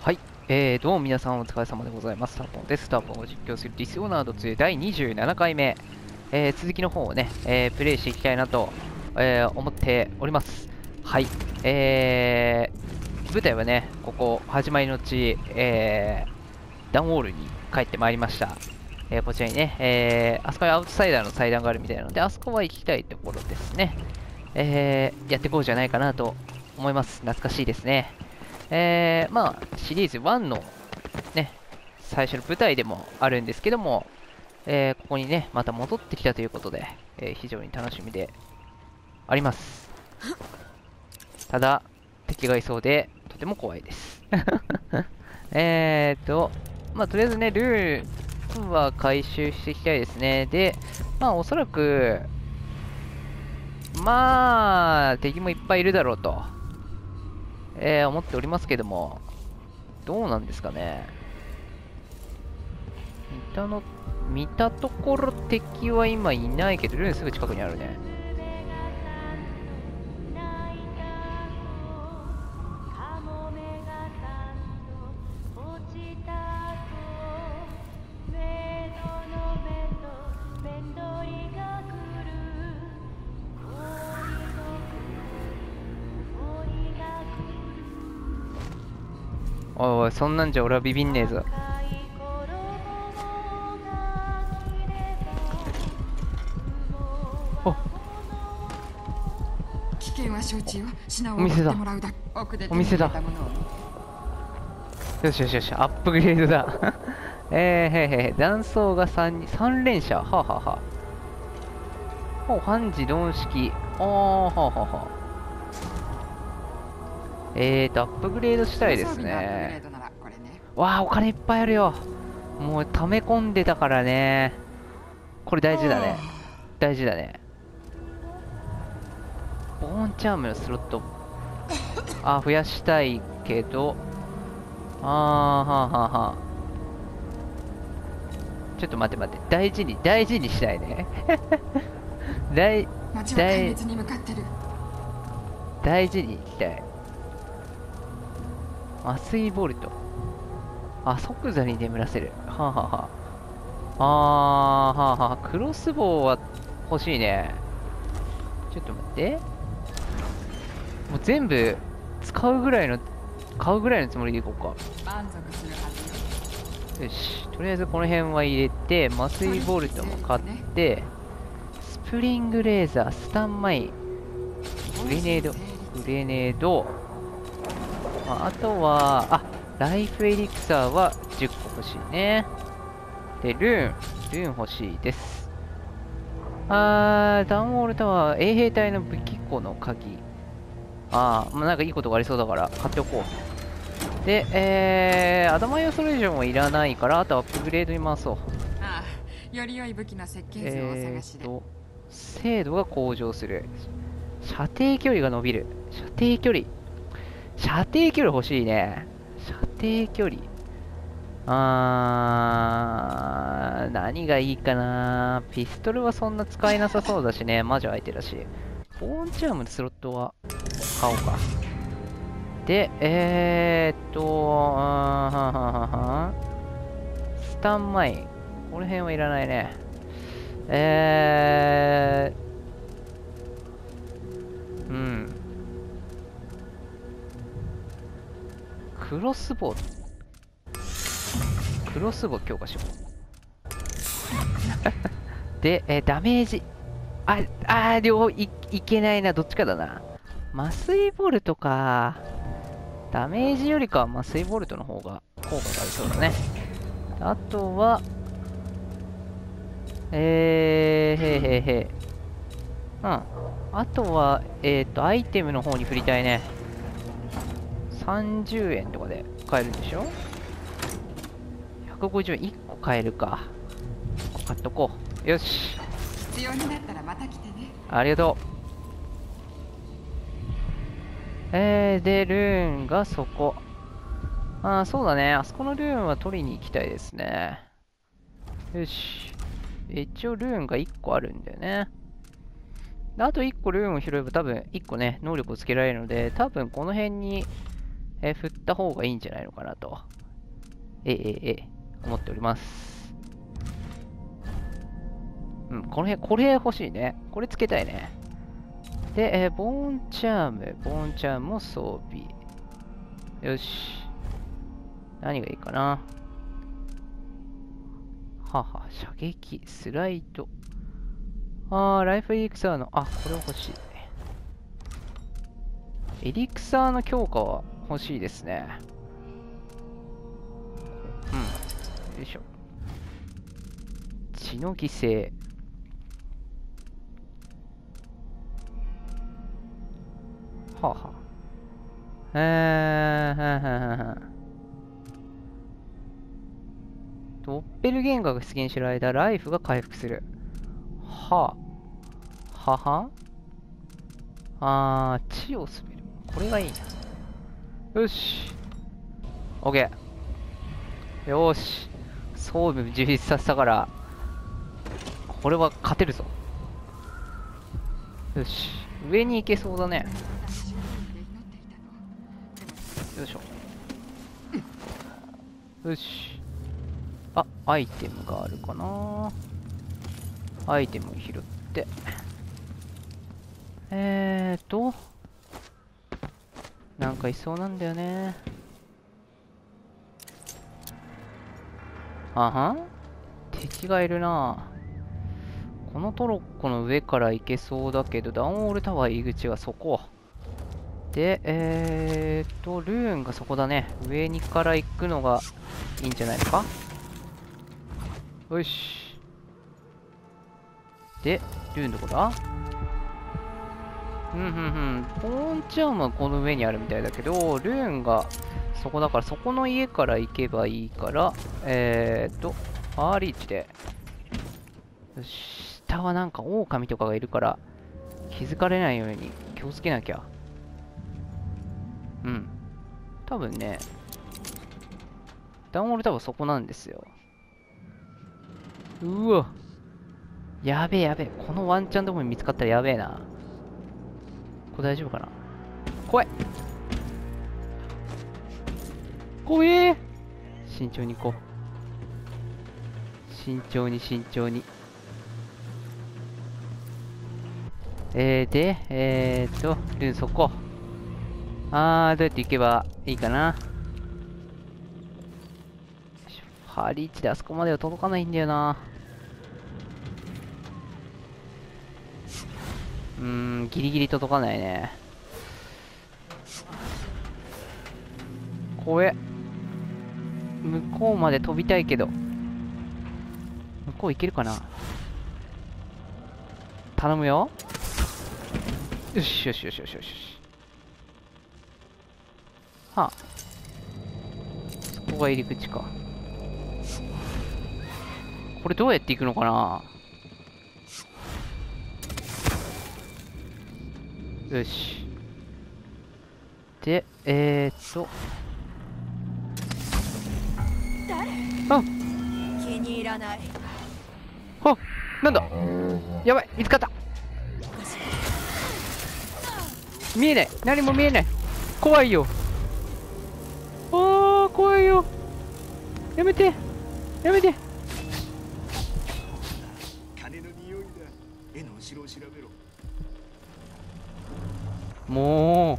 はい、どうも皆さんお疲れ様でございます。ターポンです。ターポンを実況するディスオーナード2第27回目、続きの方をね、プレイしていきたいなと、思っております。はい、舞台はね、ここ、始まりの地、ダンウォールに帰ってまいりました。こちらにね、あそこにアウトサイダーの祭壇があるみたいなので、あそこは行きたいところですね。やっていこうじゃないかなと思います。懐かしいですね。まあ、シリーズ1のね、最初の舞台でもあるんですけども、ここにね、また戻ってきたということで、非常に楽しみであります。ただ、敵がいそうで、とても怖いです。まあ、とりあえずね、ルーンは回収していきたいですね。で、まあ、おそらく、まあ、敵もいっぱいいるだろうと、思っておりますけども、どうなんですかね。見たところ敵は今いないけど、ルーンすぐ近くにあるね。おいおい、そんなんじゃ俺はビビんねえぞ。お、 危険は承知よ。品をお店だ。 もらうだ。奥でお店だ。よしよしよし、アップグレードだ。断層が3連射。はあ、はあはあ、お、半自動式。ああ、はあはあはあ。アップグレードしたいですね。わあ、お金いっぱいあるよ。もう溜め込んでたからね。これ大事だね。大事だね。ボーンチャームのスロット。あ、増やしたいけど。はあ、はあ、はあ。ちょっと待って待って。大事にしたいね。大事にいきたい。麻酔ボルト。あ、即座に眠らせる。はあ、はあはあ。はあはあ。クロスボウは欲しいね。ちょっと待って。もう全部買うぐらいのつもりでいこうか。よし。とりあえずこの辺は入れて、麻酔ボルトも買って、スプリングレーザー、スタンマイン、グレネード、あとは、ライフエリクサーは10個欲しいね。で、ルーン欲しいです。ダウンウォールタワー、衛兵隊の武器庫の鍵。まあ、なんかいいことがありそうだから買っておこう。で、アダマイオソレーションはいらないから、あとはアップグレードに回そう。 より良い武器の設計図をお探しで。 精度が向上する。射程距離が伸びる。射程距離欲しいね。射程距離。何がいいかな。ピストルはそんな使えなさそうだしね。魔女相手だし。ボーンチャームのスロットは買おうか。で、スタンマイン。この辺はいらないね。クロスボウ強化しよう。で、ダメージ。両方いけないな。どっちかだな。麻酔ボルトか。ダメージよりかは麻酔ボルトの方が効果がありそうだね。あとは、あとは、アイテムの方に振りたいね。30円とかで買えるんでしょ？ 150 円1個買えるか。1個買っとこう。よし。 必要になったらまた来てね。 ありがとう。で、ルーンがそこ。そうだね。あそこのルーンは取りに行きたいですね。よし。一応ルーンが1個あるんだよね。あと1個ルーンを拾えば多分1個ね、能力をつけられるので、多分この辺に、 振った方がいいんじゃないのかなと、思っております。うん、これ欲しいね。これつけたいね。で、ボーンチャームも装備。よし。何がいいかな。射撃、スライド。ライフエリクサーの、これ欲しい。エリクサーの強化は欲しいですね。よいしょ。血の犠牲。ドッペルゲンガーが出現している間、ライフが回復する。血を滑る。これがいいな。よし。オッケー。よーし。装備充実させたから、これは勝てるぞ。よし。上に行けそうだね。よいしょ。よし。アイテムがあるかな。アイテムを拾って。なんかいそうなんだよね。敵がいるな。このトロッコの上から行けそうだけど、ダウンオールタワー入り口がそこ。で、ルーンがそこだね。上にから行くのがいいんじゃないのか。よし。で、ルーンどこだ。ポーンチャームはこの上にあるみたいだけど、ルーンがそこだから、そこの家から行けばいいから、ファーリーチで。よし、下はなんか狼とかがいるから、気づかれないように気をつけなきゃ。多分ね、ダウンオール多分そこなんですよ。うわ。やべえ。このワンチャンどこに見つかったらやべえな。これ大丈夫かな。怖い。怖え。慎重に行こう。慎重に。ルーンそこ。どうやって行けばいいかな。ハリーチであそこまでは届かないんだよな。ギリギリ届かないね。怖え。向こうまで飛びたいけど。向こう行けるかな。頼むよ。よし。そこが入り口か。これどうやって行くのかな。よし。で、 気に入らない。 なんだ。やばい、見つかった。見えない。何も見えない。怖いよ。怖いよ。やめて。 金の匂いだ。絵の後ろを調べろ。 もう。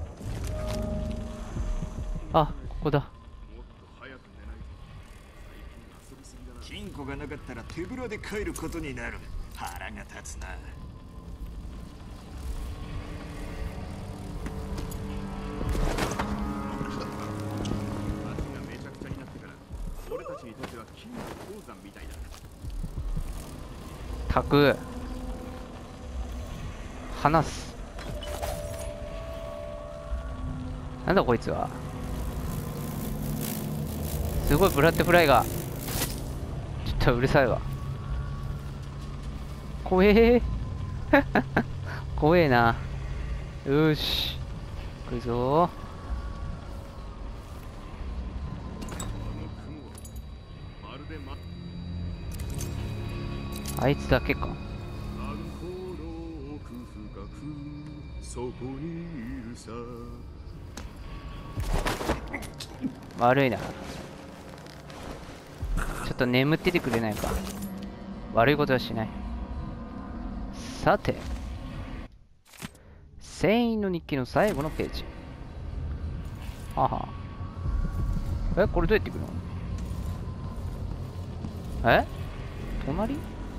ここだ。 金庫がなかったら手ぶらで帰ることになる。腹が立つな。 たく話す。なんだこいつは。すごいブラッドフライがちょっとうるさいわ。怖え怖えな。よし行くぞ。あいつだけか。 悪いな。ちょっと眠っててくれないか。悪いことはしない。さて、船員の日記の最後のページ。はは。これどうやって行くの？隣？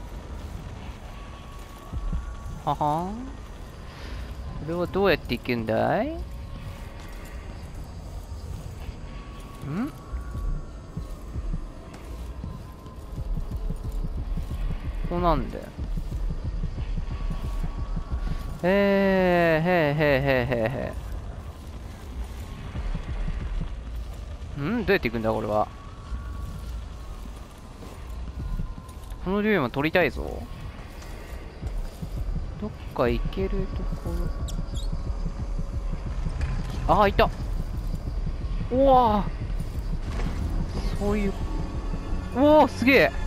ははん。これはどうやって行くんだい？こうなんだよ。へえへえへえ。どうやって行くんだこれは。この竜も取りたいぞ。どっか行けるところ。ああ、いた。おお、そういう。おお、すげえ。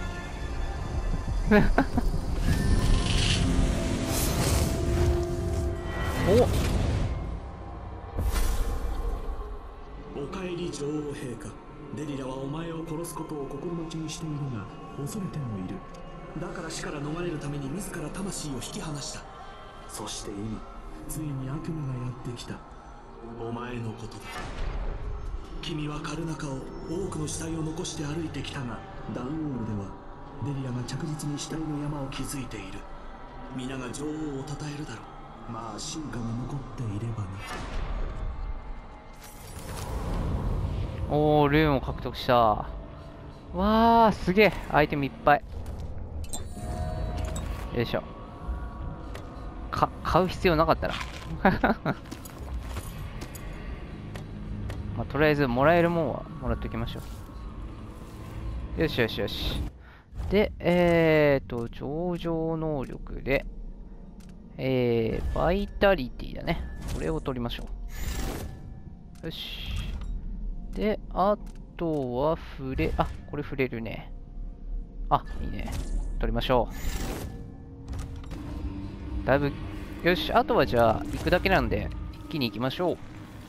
おかえり女王陛下。デリラはお前を殺すことを心待ちにしているが恐れてもいる。だから死から逃れるために自ら魂を引き離した。そして今ついに悪夢がやってきた。お前のことだ。君はカルナカを多くの死体を残して歩いてきたが、ダンウォールではデリラが着実に死体の山を築いている。皆が女王を称えるだろう。まあ進化が残っていればな。 おー、ルーンを獲得した。わー、すげえ。アイテムいっぱい。よいしょ。買う必要なかったな。まあ、とりあえず、もらえるもんはもらっておきましょう。よしよしよし。で、上場能力で、バイタリティだね。これを取りましょう。よし。で、あとはこれ触れるね。あ、いいね。取りましょう。だいぶ、よし、あとはじゃあ、行くだけなんで、一気に行きましょう。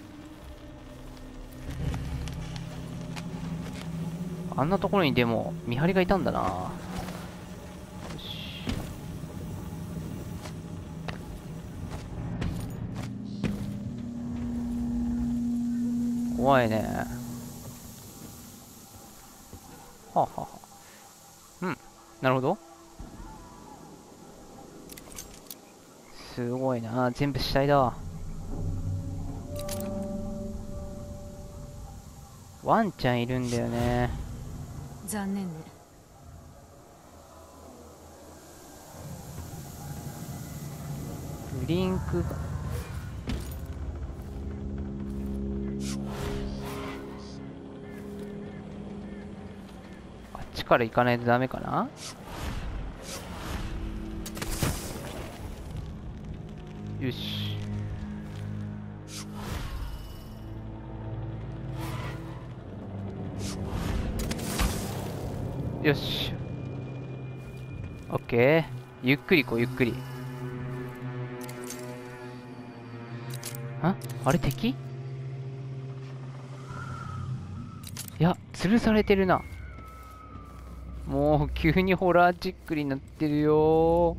あんなところにでも、見張りがいたんだな。よし。怖いね。はあ、はあはあ、なるほど。すごいな。全部死体だ。ワンちゃんいるんだよね。 残念ね。 ブリンクが。あっちから行かないとダメかな。よし。よし。オッケー。ゆっくり行こう、ゆっくり。あれ敵？いや、吊るされてるな。もう、急にホラーチックになってるよ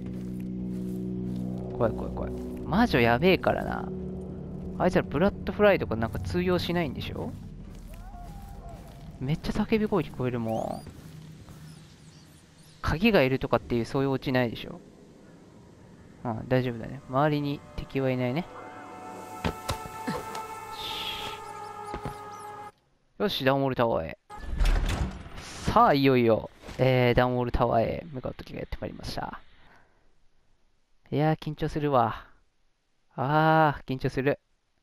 ー。怖い怖い怖い。魔女やべえからな。あいつらブラッドフライとかなんか通用しないんでしょ？めっちゃ叫び声聞こえるもん。鍵がいるとかっていうそういうオチないでしょ？大丈夫だね。周りに敵はいないね。よし、ダウンウォールタワーへ。さあ、いよいよ、ダウンウォールタワーへ向かう時がやってまいりました。いやー、緊張するわ。緊張する。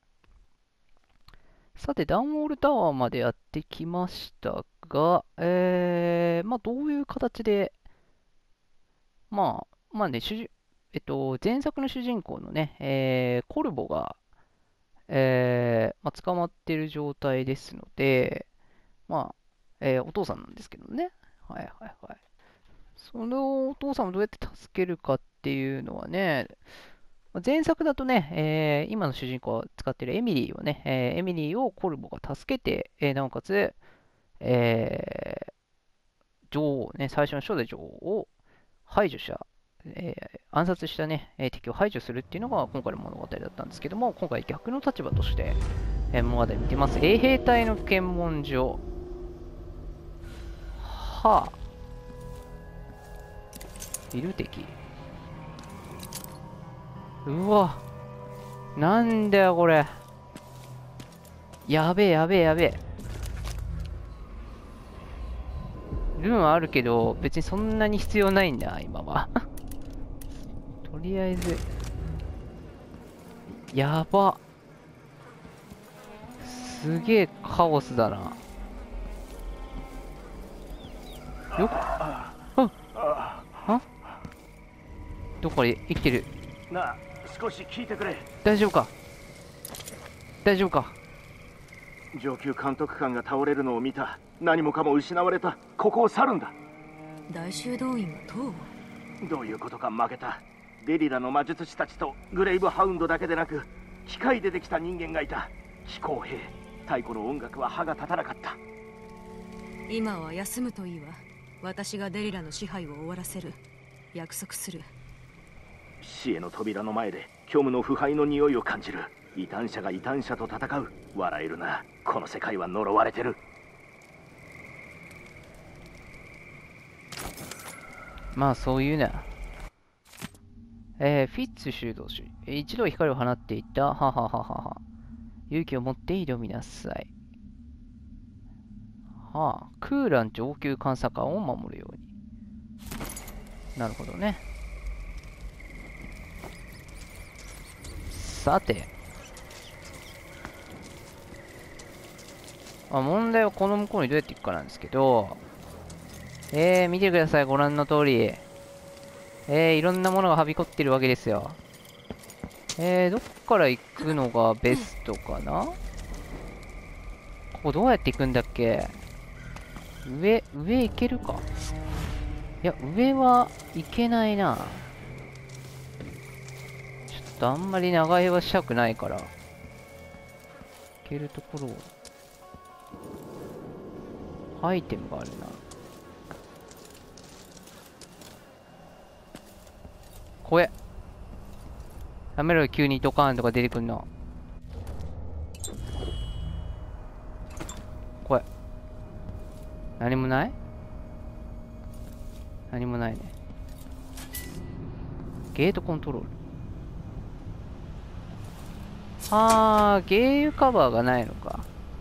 さて、ダウンウォールタワーまでやってきましたが、まあ、どういう形で、まあね、前作の主人公のね、コルボが、まあ、捕まってる状態ですので、まあ、お父さんなんですけどね。はいはいはい。そのお父さんをどうやって助けるかっていうのはね、 前作だとね、今の主人公を使っているエミリーをね、エミリーをコルボが助けて、なおかつ、女王ね、最初の初代女王を排除した、暗殺したね、敵を排除するっていうのが今回の物語だったんですけども、今回逆の立場として、物語見てます。衛兵隊の検問所。はあ。いる敵。うわ。なんだよこれ。やべえやべえやべえ。ルーンあるけど、別にそんなに必要ないんだ、今は。とりあえず。やば。すげえカオスだな。よっ。あどこかで生きてる。 なあ、少し聞いてくれ。 大丈夫か大丈夫か。 上級監督官が倒れるのを見た。何もかも失われた。ここを去るんだ。 大修道院は党を。 どういうことか負けた。デリラの魔術師たちとグレイブハウンドだけでなく、機械でできた人間がいた。飛行兵。太古の音楽は歯が立たなかった。 今は休むといいわ。私がデリラの支配を終わらせる。約束する。 死への扉の前で虚無の腐敗の匂いを感じる。異端者が異端者と戦う。笑えるな。この世界は呪われてる。 まあそういうな。フィッツ修道士。一度光を放っていた。ははははは。勇気を持って挑みなさい。はあ。クーラン上級監査官を守るように。なるほどね。さて。問題はこの向こうにどうやって行くかなんですけど、見てください、ご覧の通り。いろんなものがはびこってるわけですよ。どっから行くのがベストかな。ここどうやって行くんだっけ。上行けるか。いや、上は行けないな。ちょっとあんまり長居はしたくないから。行けるところを。アイテムがあるな。怖え。やめろよ、急にドカーンとか出てくんの。怖い。何もない？何もないね。ゲートコントロール。ゲーユカバーがないのか。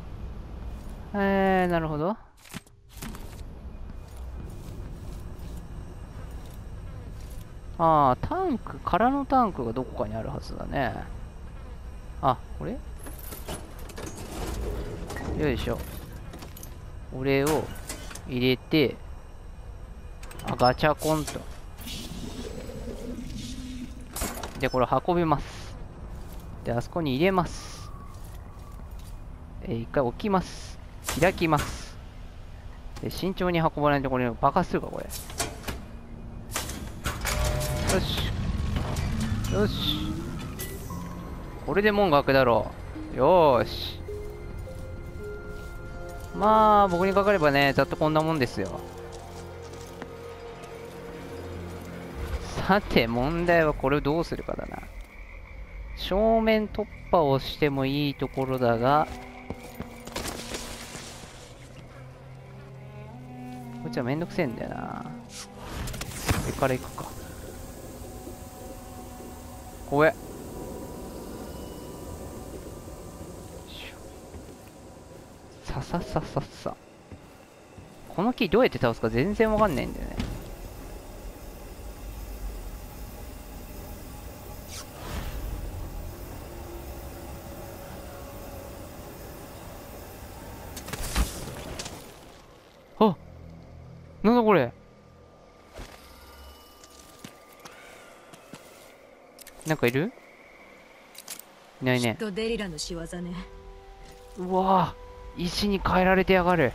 なるほど。タンク、空のタンクがどこかにあるはずだね。これ？よいしょ。これを入れて、ガチャコンと。で、これ運びます。で、あそこに入れます。一回置きます。開きます。で、慎重に運ばないとこれ爆発するか、これ。よし。よし。これで門が開くだろう。よーし。まあ、僕にかかればね、ざっとこんなもんですよ。さて、問題はこれをどうするかだな。正面突破をしてもいいところだが、こっちはめんどくせえんだよな。上から行くか。怖え。さささささ。この木どうやって倒すか全然わかんないんだよね。なんだこれ。なんかいる？いないね。 きっとデリラの仕業ね。 うわぁ、石に変えられてやがる。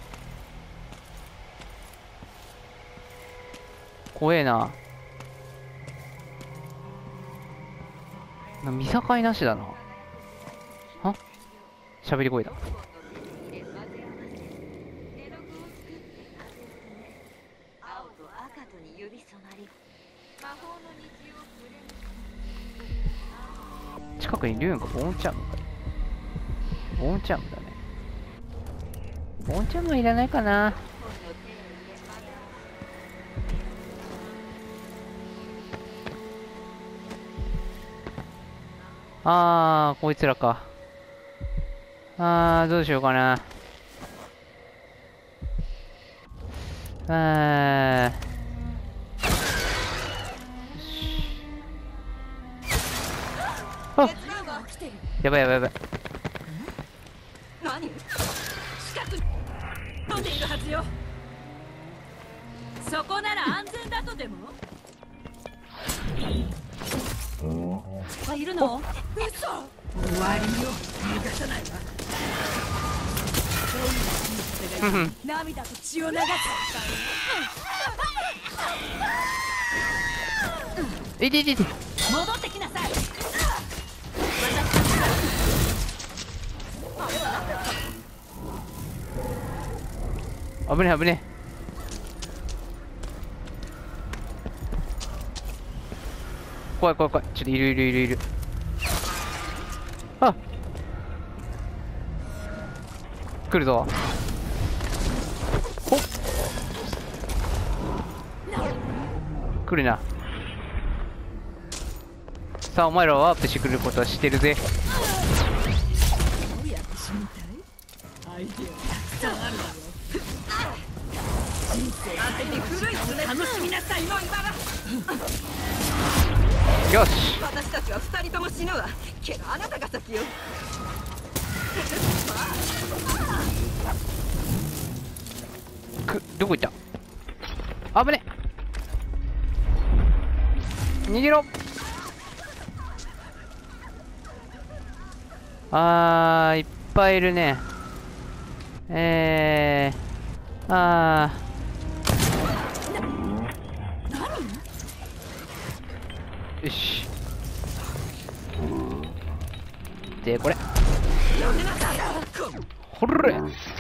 怖えな。 見境なしだな。は喋り声だ。近くに竜がボーンチャームか。ボーンチャームだね。ボーンチャームはいらないかな。こいつらか。どうしようかな。やばいやばいやばい。 何？近くに飛んでいるはずよ。そこなら安全だとでも？いるの？嘘！終わりよ。逃がさないわ。涙と血を流す。 いていていて。 戻ってきなさい。 危ねえ危ねえ。怖い怖い怖い。ちょっといるいるいるいる。あ、来るぞ。ほっ、来るな。さあお前らはワープしてくることは知ってるぜ。よし、 私たちは二人とも死ぬわ。けどあなたが先よ。 どこ行った。危ねえ、逃げろ。いっぱいいるね。よし。で、これ。ほれ。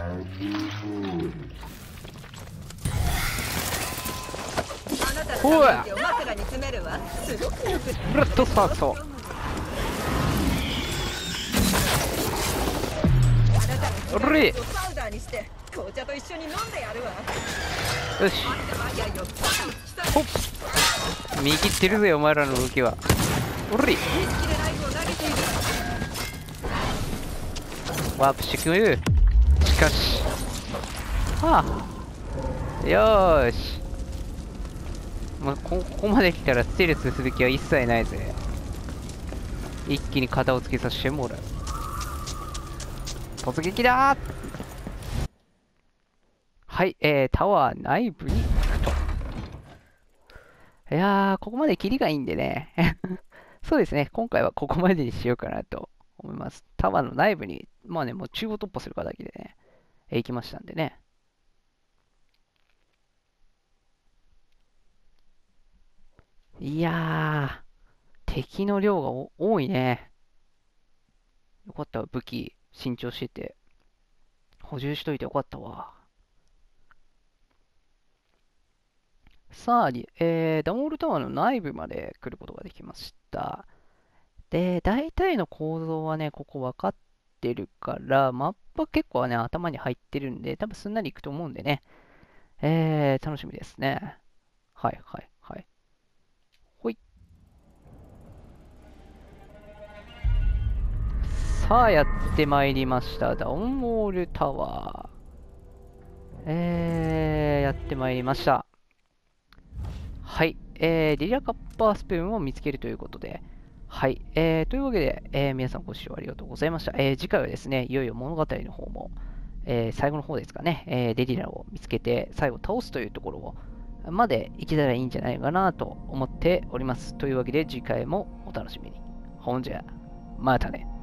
ほら。ブラッドサーソ。おれ。よし。ほっ。見切ってるぜお前らの動きは。おれ。ワープしてくる。しかし。はあ。よーし。もうここまで来たらステルスする気は一切ないぜ。一気に肩をつけさせてもらう。突撃だー。はい、タワー内部に行くと。いやー、ここまでキリがいいんでね。そうですね、今回はここまでにしようかなと思います。タワーの内部に、まあね、もう中央突破する形でね、行きましたんでね。いやー、敵の量が多いね。よかったわ、武器新調してて。補充しといてよかったわ。さあ、ダモールタワーの内部まで来ることができました。で、大体の構造はね、ここ分かってるから、マップは結構ね、頭に入ってるんで、多分すんなりいくと思うんでね。楽しみですね。はいはいはい。ほい。さあ、やってまいりました。ダウンウォールタワー。やってまいりました。はい。リラカッパースプーンを見つけるということで。はい。というわけで、皆さんご視聴ありがとうございました。次回はですね、いよいよ物語の方も、最後の方ですかね、デリラを見つけて、最後倒すというところを、までいけたらいいんじゃないかなと思っております。というわけで、次回もお楽しみに。ほんじゃ、またね。